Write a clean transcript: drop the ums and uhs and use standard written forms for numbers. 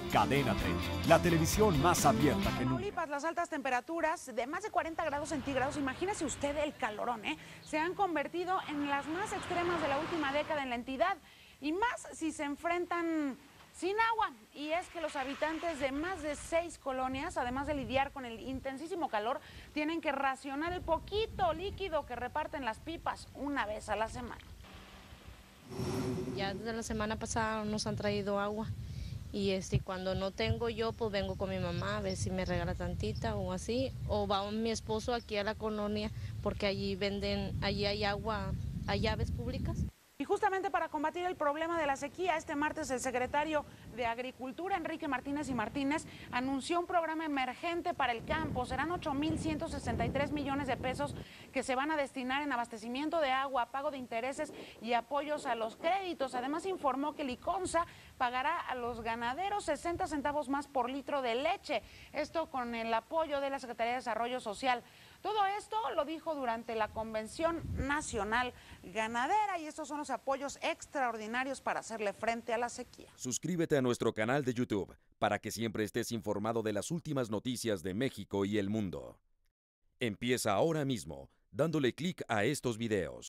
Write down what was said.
Cadena 30, la televisión más abierta que nunca. Tamaulipas, las altas temperaturas de más de 40 grados centígrados, imagínese usted el calorón, se han convertido en las más extremas de la última década en la entidad, y más si se enfrentan sin agua. Y es que los habitantes de más de 6 colonias, además de lidiar con el intensísimo calor, tienen que racionar el poquito líquido que reparten las pipas una vez a la semana. Ya desde la semana pasada nos han traído agua y cuando no tengo yo, pues vengo con mi mamá a ver si me regala tantita o así, o va mi esposo aquí a la colonia porque allí venden, allí hay agua, hay llaves públicas. Y justamente para combatir el problema de la sequía, este martes el secretario de Agricultura, Enrique Martínez y Martínez, anunció un programa emergente para el campo. Serán 8,163 millones de pesos que se van a destinar en abastecimiento de agua, pago de intereses y apoyos a los créditos. Además, informó que Liconza pagará a los ganaderos 60 centavos más por litro de leche. Esto con el apoyo de la Secretaría de Desarrollo Social. Todo esto lo dijo durante la Convención Nacional Ganadera, y estos son los apoyos extraordinarios para hacerle frente a la sequía. Suscríbete a nuestro canal de YouTube para que siempre estés informado de las últimas noticias de México y el mundo. Empieza ahora mismo dándole clic a estos videos.